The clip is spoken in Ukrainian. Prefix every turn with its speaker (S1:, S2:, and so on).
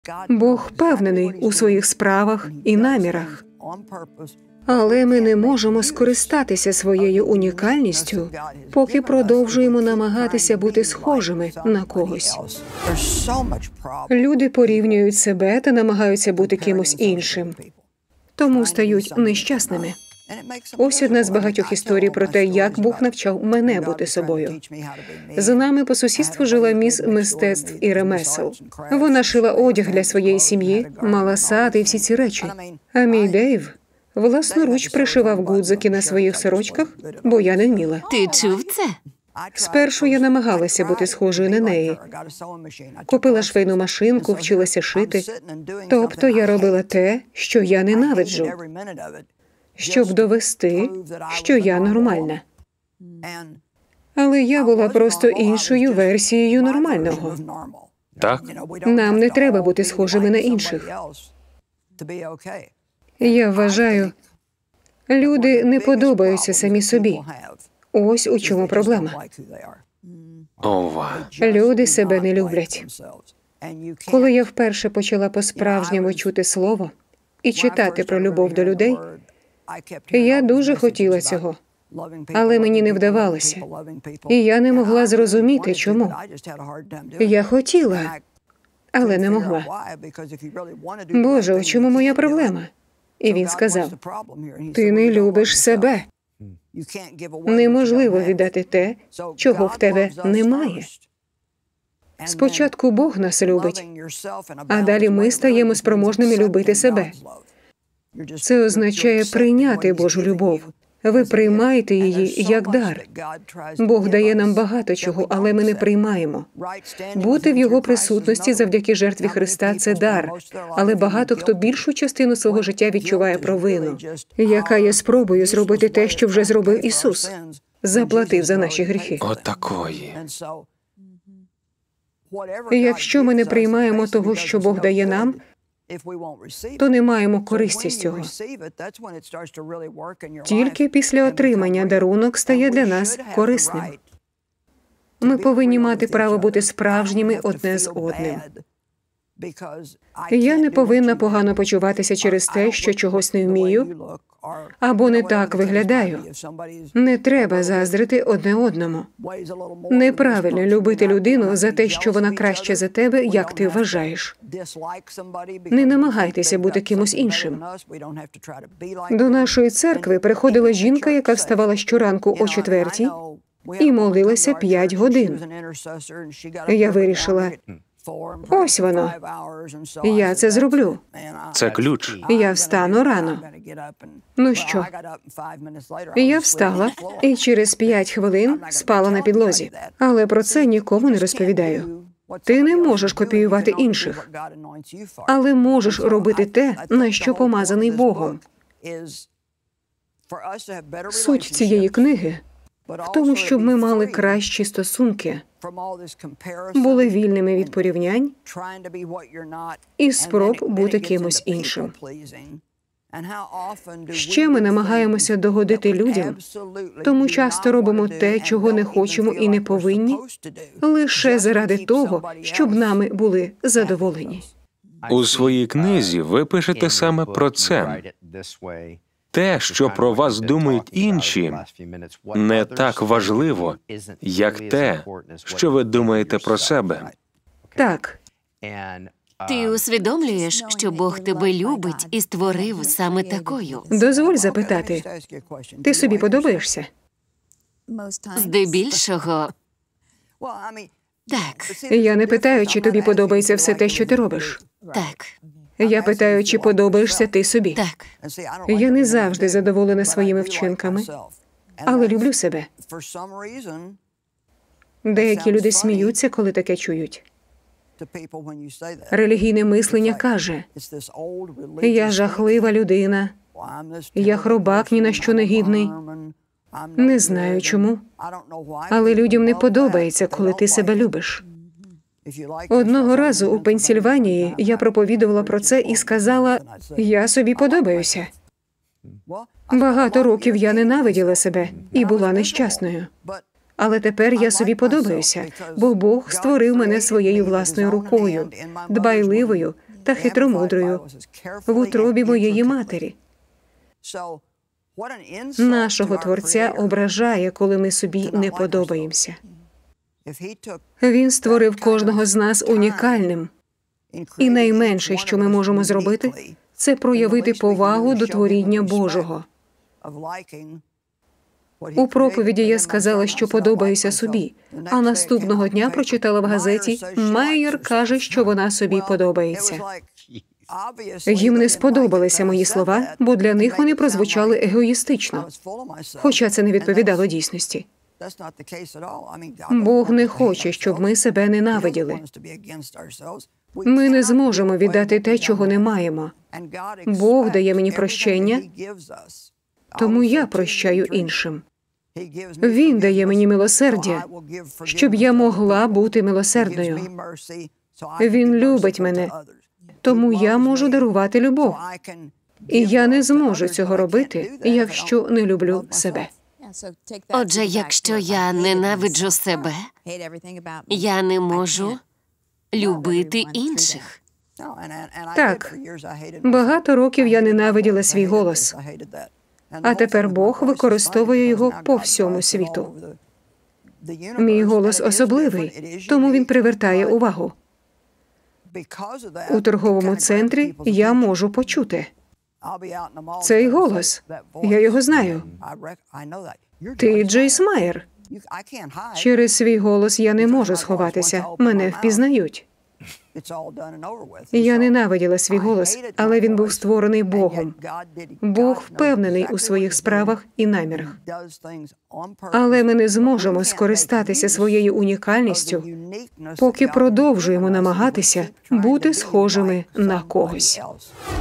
S1: Бог впевнений у своїх справах і намірах. Але ми не можемо скористатися своєю унікальністю, поки продовжуємо намагатися бути схожими на когось. Люди порівнюють себе та намагаються бути кимось іншим, тому стають нещасними. Ось одна з багатьох історій про те, як Бог навчав мене бути собою. За нами по сусідству жила міс мистецтв і ремесел. Вона шила одяг для своєї сім'ї, мала сад і всі ці речі. А мій Дейв власноруч пришивав гудзики на своїх сорочках, бо я не вміла.
S2: Ти чув це?
S1: Спершу я намагалася бути схожою на неї. Купила швейну машинку, вчилася шити. Тобто я робила те, що я ненавиджу, щоб довести, що я нормальна. Але я була просто іншою версією нормального.
S3: Так?
S1: Нам не треба бути схожими на інших. Я вважаю, люди не подобаються самі собі. Ось у чому проблема.
S3: Ова.
S1: Люди себе не люблять. Коли я вперше почала по-справжньому чути слово і читати про любов до людей, я дуже хотіла цього, але мені не вдавалося. І я не могла зрозуміти, чому. Я хотіла, але не могла. Боже, у чому моя проблема? І він сказав, ти не любиш себе. Неможливо віддати те, чого в тебе немає. Спочатку Бог нас любить, а далі ми стаємо спроможними любити себе. Це означає прийняти Божу любов. Ви приймаєте її як дар. Бог дає нам багато чого, але ми не приймаємо. Бути в Його присутності завдяки жертві Христа – це дар. Але багато хто більшу частину свого життя відчуває провину, яка є спробою зробити те, що вже зробив Ісус. Заплатив за наші гріхи.
S3: Отакої.
S1: Якщо ми не приймаємо того, що Бог дає нам, то не маємо користі з цього. Тільки після отримання дарунок стає для нас корисним. Ми повинні мати право бути справжніми одне з одним. Я не повинна погано почуватися через те, що чогось не вмію або не так виглядаю. Не треба заздрити одне одному. Неправильно любити людину за те, що вона краще за тебе, як ти вважаєш. Не намагайтеся бути кимось іншим. До нашої церкви приходила жінка, яка вставала щоранку о 4:00 і молилася 5 годин. Я вирішила, ось воно. Я це зроблю.
S3: Це ключ.
S1: Я встану рано. Ну що? Я встала і через 5 хвилин спала на підлозі. Але про це нікому не розповідаю. Ти не можеш копіювати інших, але можеш робити те, на що помазаний Богом. Суть цієї книги в тому, щоб ми мали кращі стосунки, були вільними від порівнянь і спроб бути кимось іншим. Ще ми намагаємося догодити людям, тому часто робимо те, чого не хочемо і не повинні, лише заради того, щоб нами були задоволені.
S3: У своїй книзі ви пишете саме про це. Те, що про вас думають інші, не так важливо, як те, що ви думаєте про себе.
S1: Так.
S2: Ти усвідомлюєш, що Бог тебе любить і створив саме такою?
S1: Дозволь запитати, ти собі подобаєшся?
S2: Здебільшого, так,
S1: Я не питаю, чи тобі подобається все те, що ти робиш.
S2: так,
S1: Я питаю, чи подобаєшся ти собі.
S2: так.
S1: Я не завжди задоволена своїми вчинками, але люблю себе. Деякі люди сміються, коли таке чують. Релігійне мислення каже, я жахлива людина, я хробак ні на що не гідний. Не знаю чому, але людям не подобається, коли ти себе любиш. Одного разу у Пенсільванії я проповідувала про це і сказала, я собі подобаюся. Багато років я ненавиділа себе і була нещасною. Але тепер я собі подобаюся, бо Бог створив мене своєю власною рукою, дбайливою, та хитромудрою в утробі моєї матері. Нашого Творця ображає, коли ми собі не подобаємося. Він створив кожного з нас унікальним. І найменше, що ми можемо зробити, це проявити повагу до творіння Божого. У проповіді я сказала, що подобаюся собі, а наступного дня прочитала в газеті, Мейер каже, що вона собі подобається. Їм не сподобалися мої слова, бо для них вони прозвучали егоїстично, хоча це не відповідало дійсності. Бог не хоче, щоб ми себе ненавиділи. Ми не зможемо віддати те, чого не маємо. Бог дає мені прощення, тому я прощаю іншим. Він дає мені милосердя, щоб я могла бути милосердною. Він любить мене, тому я можу дарувати любов. І я не зможу цього робити, якщо не люблю себе.
S2: Отже, якщо я ненавиджу себе, я не можу любити інших.
S1: Так, багато років я ненавиділа свій голос, а тепер Бог використовує його по всьому світу. Мій голос особливий, тому він привертає увагу. У торговому центрі я можу почути. Цей голос. Я його знаю. Ти Джейс Майер. Через свій голос я не можу сховатися. Мене впізнають. Я ненавиділа свій голос, але він був створений Богом. Бог впевнений у своїх справах і намірах. Але ми не зможемо скористатися своєю унікальністю, поки продовжуємо намагатися бути схожими на когось.